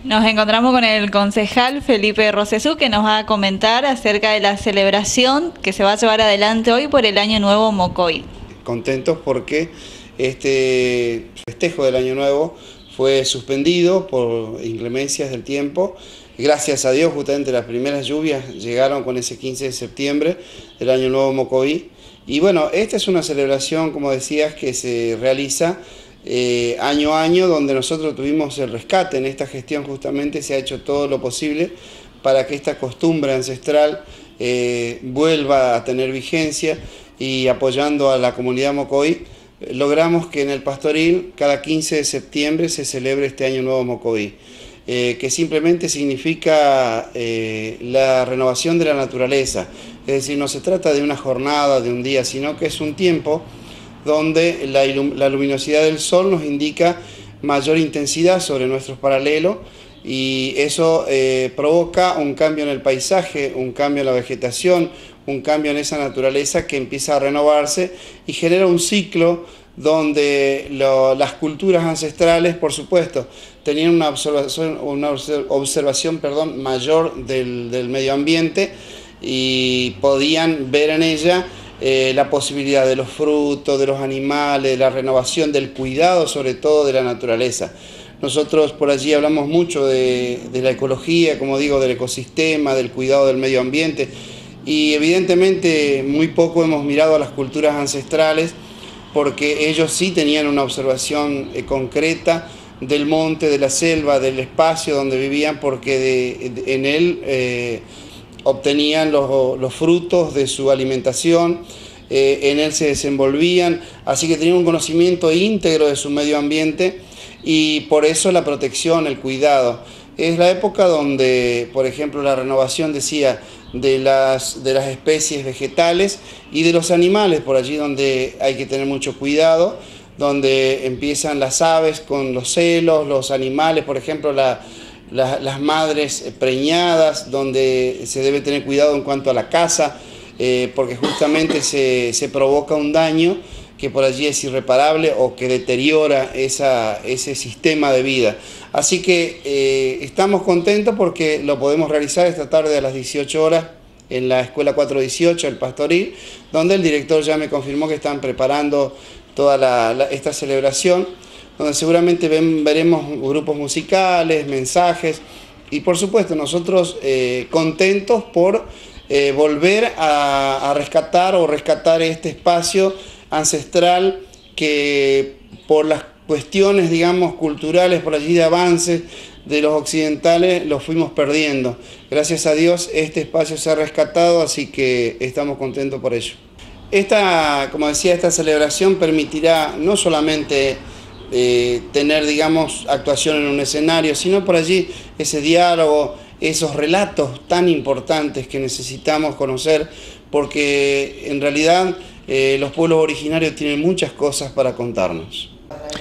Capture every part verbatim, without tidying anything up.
Nos encontramos con el concejal Felipe Rosesú, que nos va a comentar acerca de la celebración que se va a llevar adelante hoy por el Año Nuevo Mocoí. Contentos porque este festejo del Año Nuevo fue suspendido por inclemencias del tiempo. Gracias a Dios, justamente las primeras lluvias llegaron con ese quince de septiembre del Año Nuevo Mocoí. Y bueno, esta es una celebración, como decías, que se realiza eh, año a año, donde nosotros tuvimos el rescate. En esta gestión justamente se ha hecho todo lo posible para que esta costumbre ancestral eh, vuelva a tener vigencia, y apoyando a la comunidad Mocoí, logramos que en el Pastoril cada quince de septiembre se celebre este Año Nuevo Mocoí, eh, que simplemente significa eh, la renovación de la naturaleza. Es decir, no se trata de una jornada, de un día, sino que es un tiempo donde la, la luminosidad del sol nos indica mayor intensidad sobre nuestros paralelos, y eso eh, provoca un cambio en el paisaje, un cambio en la vegetación, un cambio en esa naturaleza que empieza a renovarse y genera un ciclo donde lo, las culturas ancestrales, por supuesto, tenían una observación, una observación perdón, mayor del, del medio ambiente, y podían ver en ella eh, la posibilidad de los frutos, de los animales, de la renovación, del cuidado sobre todo de la naturaleza. Nosotros por allí hablamos mucho de, de la ecología, como digo, del ecosistema, del cuidado del medio ambiente, y evidentemente muy poco hemos mirado a las culturas ancestrales, porque ellos sí tenían una observación eh, concreta del monte, de la selva, del espacio donde vivían, porque de, de, en él eh, obtenían los, los frutos de su alimentación, eh, en él se desenvolvían, así que tenían un conocimiento íntegro de su medio ambiente, y por eso la protección, el cuidado. Es la época donde, por ejemplo, la renovación, decía, de las, de las especies vegetales y de los animales, por allí donde hay que tener mucho cuidado, donde empiezan las aves con los celos, los animales, por ejemplo, la, la, las madres preñadas, donde se debe tener cuidado en cuanto a la caza, eh, porque justamente se, se provoca un daño que por allí es irreparable o que deteriora esa, ese sistema de vida. Así que eh, estamos contentos porque lo podemos realizar esta tarde a las dieciocho horas en la Escuela cuatro dieciocho, el Pastoril, donde el director ya me confirmó que están preparando toda la, la, esta celebración, donde seguramente ven, veremos grupos musicales, mensajes, y por supuesto nosotros eh, contentos por eh, volver a, a rescatar o rescatar este espacio ancestral que por las cuestiones, digamos, culturales, por allí de avances de los occidentales, los fuimos perdiendo. Gracias a Dios este espacio se ha rescatado, así que estamos contentos por ello. Esta, como decía, esta celebración permitirá no solamente eh, tener, digamos, actuación en un escenario, sino por allí ese diálogo, esos relatos tan importantes que necesitamos conocer, porque en realidad Eh, los pueblos originarios tienen muchas cosas para contarnos.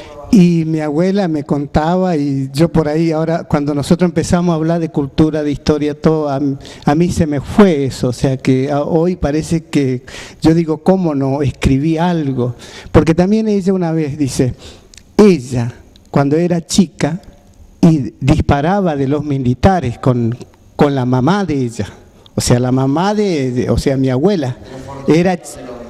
Y mi abuela me contaba, y yo por ahí ahora, cuando nosotros empezamos a hablar de cultura, de historia, todo, a, a mí se me fue eso, o sea que a, hoy parece que, yo digo, ¿cómo no escribí algo? Porque también ella una vez dice, ella cuando era chica y disparaba de los militares con, con la mamá de ella, o sea, la mamá de, de o sea, mi abuela, era...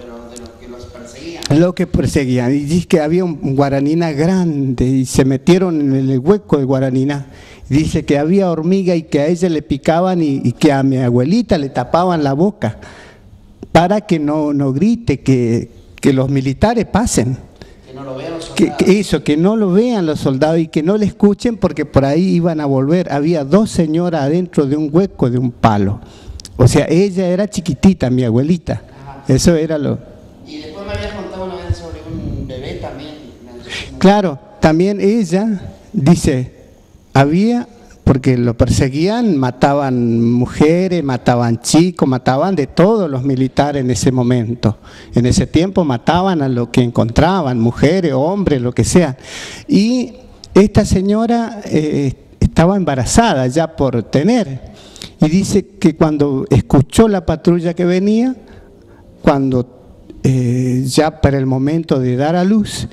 lo que perseguían, y dice que había un guaranina grande y se metieron en el hueco del guaranina. Dice que había hormiga y que a ella le picaban y, y que a mi abuelita le tapaban la boca para que no, no grite, que, que los militares pasen. Que no lo vean los soldados. Que, que eso, que no lo vean los soldados y que no le escuchen, porque por ahí iban a volver. Había dos señoras adentro de un hueco de un palo. O sea, ella era chiquitita, mi abuelita. Ajá. Eso era lo... Y después me habías contado una vez sobre un bebé también. Claro, también ella dice, había, porque lo perseguían, mataban mujeres, mataban chicos, mataban de todos los militares en ese momento. En ese tiempo mataban a lo que encontraban, mujeres, hombres, lo que sea. Y esta señora eh, estaba embarazada ya por tener. Y dice que cuando escuchó la patrulla que venía, cuando... Eh, ya para el momento de dar a luz,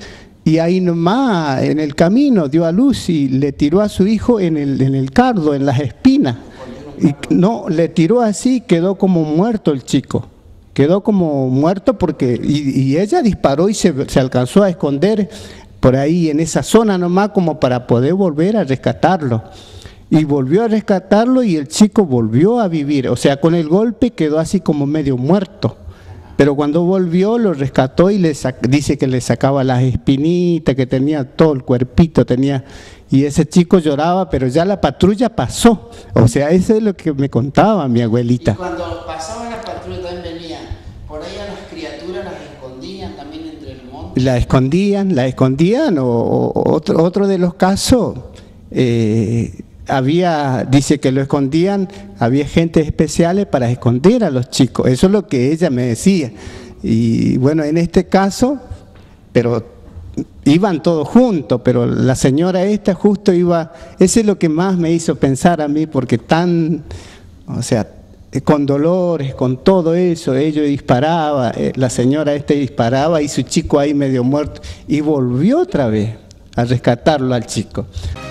y ahí nomás en el camino dio a luz y le tiró a su hijo en el, en el cardo, en las espinas. Y no, le tiró así, quedó como muerto el chico. Quedó como muerto porque, y, y ella disparó y se, se alcanzó a esconder por ahí en esa zona nomás como para poder volver a rescatarlo. Y volvió a rescatarlo y el chico volvió a vivir, o sea, con el golpe quedó así como medio muerto. Pero cuando volvió lo rescató y le dice que le sacaba las espinitas, que tenía todo el cuerpito, tenía, y ese chico lloraba, pero ya la patrulla pasó. O sea, eso es lo que me contaba mi abuelita. Y cuando pasaba la patrulla también venía, por ahí a las criaturas las escondían también entre el monte. La escondían, la escondían, o, o otro, otro de los casos, eh, había, dice que lo escondían, había gente especiales para esconder a los chicos, eso es lo que ella me decía. Y bueno, en este caso, pero iban todos juntos, pero la señora esta justo iba, eso es lo que más me hizo pensar a mí, porque tan, o sea, con dolores, con todo eso, ellos disparaba, la señora esta disparaba y su chico ahí medio muerto, y volvió otra vez a rescatarlo al chico.